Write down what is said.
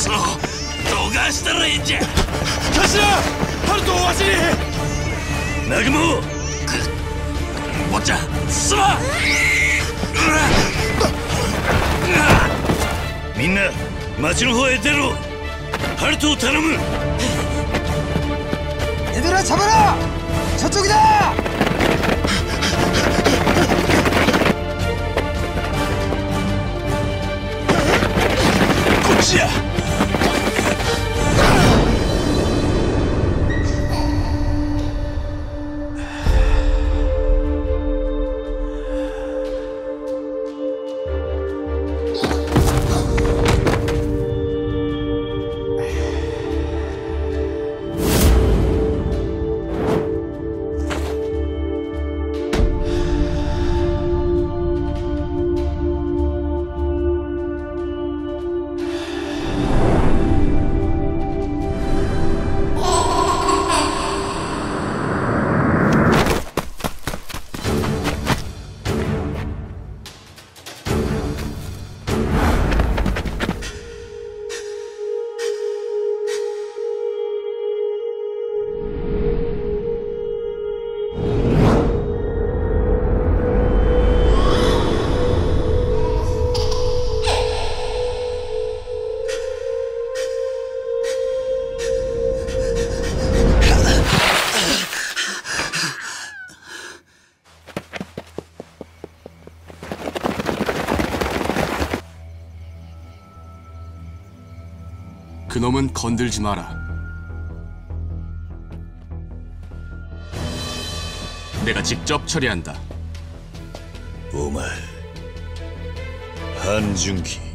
どがしたらいいんじゃ。 頭、ハルトをわしに。 南雲、坊ちゃんすまん。みんな町の方へ出ろ。ハルトを頼む。 얘들아 잡아라! 저쪽이다! 꽃이야. 그놈은 건들지 마라. 내가 직접 처리한다. お前、半純期